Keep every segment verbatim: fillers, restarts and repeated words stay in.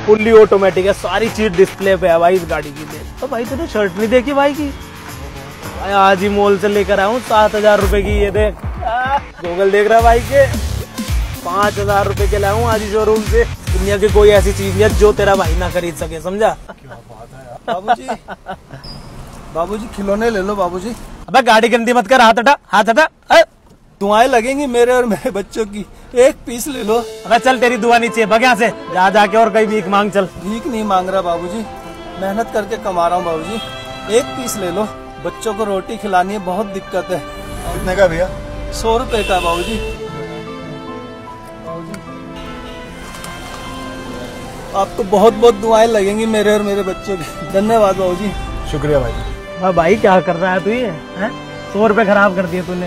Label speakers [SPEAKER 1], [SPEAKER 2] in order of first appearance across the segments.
[SPEAKER 1] Fully automatic है, सारी चीज डिस्प्ले पे है भाई इस गाड़ी की। तो भाई तूने शर्ट नहीं देखी भाई की? भाई आज ही मॉल से लेकर आया हूँ सात हजार रूपए की। ये देख गूगल देख रहा है भाई के, पांच हजार रूपए के लाया हूँ आज ही शोरूम से। दुनिया की कोई ऐसी चीज नहीं है जो तेरा भाई ना खरीद सके, समझा?
[SPEAKER 2] क्या बात है यार। बाबूजी बाबूजी खिलौने ले लो बाबूजी।
[SPEAKER 1] अबे गाड़ी गंदी मत कर, हाथ हटा, हाथ हटा।
[SPEAKER 2] दुआएं लगेंगी मेरे और मेरे बच्चों की, एक पीस ले लो।
[SPEAKER 1] अबे चल तेरी दुआ नहीं चाहिए, भाग यहाँ से, जा जाके और कहीं भीख मांग। चल
[SPEAKER 2] भीख नहीं मांग रहा बाबूजी, मेहनत करके कमा रहा हूँ बाबूजी, एक पीस ले लो। बच्चों को रोटी खिलानी है, बहुत दिक्कत है।
[SPEAKER 3] कितने का भैया?
[SPEAKER 2] सौ रुपए का बाबूजी। आपको बहुत बहुत दुआएं लगेंगी मेरे और मेरे बच्चों की। धन्यवाद बाबूजी।
[SPEAKER 3] शुक्रिया भाई।
[SPEAKER 1] हाँ भाई क्या कर रहा है तू? ये सौ रुपए खराब कर दिए तूने।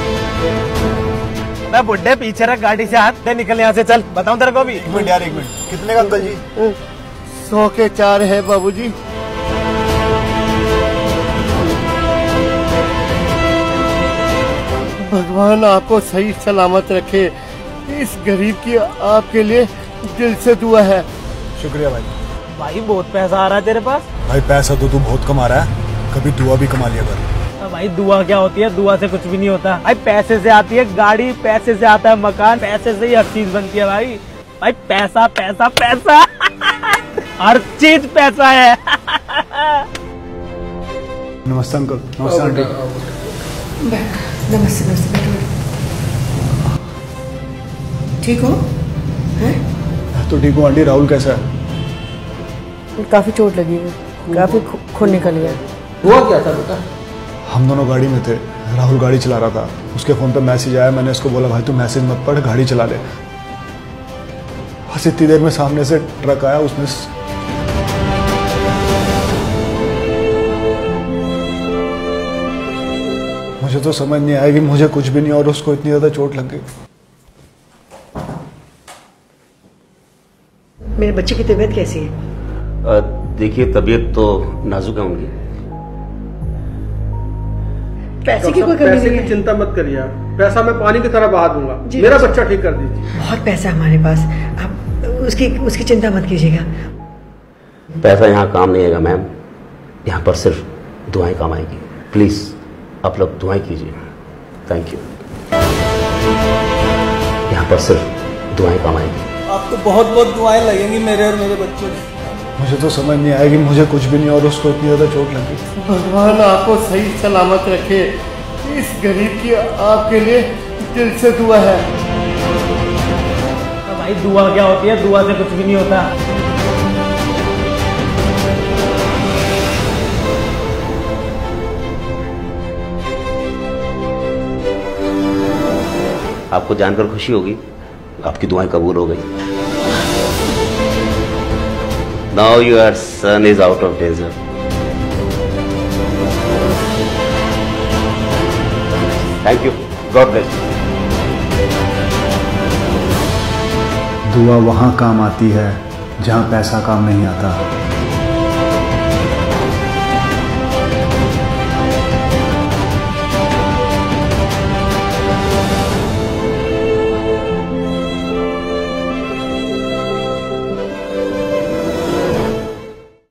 [SPEAKER 1] मैं बुड्ढे पीछे रख गाड़ी से, हाथ दे, निकल यहाँ से। चल बताऊं तेरे को भी।
[SPEAKER 3] एक मिनट यार, एक मिनट। कितने का अंकल जी?
[SPEAKER 4] सौ के चार है बाबूजी। भगवान आपको सही सलामत रखे। इस गरीब की आपके लिए दिल से दुआ है।
[SPEAKER 3] शुक्रिया भाई।
[SPEAKER 1] भाई बहुत पैसा आ रहा है तेरे पास।
[SPEAKER 3] भाई पैसा तो तू बहुत कमा रहा है, कभी दुआ भी कमा लिया कर।
[SPEAKER 1] भाई दुआ क्या होती है? दुआ से कुछ भी नहीं होता भाई। पैसे से आती है गाड़ी, पैसे से आता है मकान, पैसे से ही हर चीज बनती है भाई। भाई पैसा पैसा पैसा हर चीज पैसा है।
[SPEAKER 3] नमस्ते अंकल। नमस्ते आंटी।
[SPEAKER 5] नमस्ते नमस्ते। ठीक हो?
[SPEAKER 3] मैं तो ठीक हूँ आंटी। राहुल कैसा है?
[SPEAKER 5] काफी चोट लगी है, काफी खून निकल गया।
[SPEAKER 2] हुआ क्या था बेटा?
[SPEAKER 3] हम दोनों गाड़ी में थे, राहुल गाड़ी चला रहा था, उसके फोन पे मैसेज आया। मैंने उसको बोला भाई तू मैसेज मत पढ़, गाड़ी चला ले। बस इतनी देर में सामने से ट्रक आया, उसने मुझे तो समझ नहीं आया कि मुझे कुछ भी नहीं और उसको इतनी ज्यादा चोट लग गई।
[SPEAKER 5] मेरे बच्चे की तबीयत कैसी है?
[SPEAKER 6] देखिए तबीयत तो नाजुक है उनकी।
[SPEAKER 5] पैसे की कोई कमी
[SPEAKER 2] पैसे
[SPEAKER 5] नहीं
[SPEAKER 2] की
[SPEAKER 5] है।
[SPEAKER 2] चिंता मत करिए आप, पैसा मैं पानी की तरह बहा दूंगा। मेरा बच्चा ठीक कर दीजिए।
[SPEAKER 5] बहुत पैसा है हमारे पास, आप उसकी उसकी चिंता मत कीजिएगा।
[SPEAKER 6] पैसा यहाँ काम नहीं आएगा मैम, यहाँ पर सिर्फ दुआएं काम आएगी। प्लीज आप लोग दुआएं कीजिए। Thank you. यहाँ पर सिर्फ दुआएं काम आएगी।
[SPEAKER 2] आपको बहुत बहुत दुआएं लगेंगी मेरे और मेरे बच्चों की।
[SPEAKER 3] मुझे तो समझ नहीं आया कि मुझे कुछ भी नहीं और उसको इतनी ज्यादा चोट लगी।
[SPEAKER 4] भगवान आपको सही सलामत रखे। इस गरीब की आपके लिए दिल से दुआ है।
[SPEAKER 1] भाई दुआ क्या होती है? दुआ से कुछ भी नहीं होता।
[SPEAKER 6] आपको जानकर खुशी होगी, आपकी दुआएं कबूल हो गई। Now your son is out of danger. Thank you. God bless you.
[SPEAKER 3] दुआ वहाँ काम आती है जहाँ पैसा काम नहीं आता।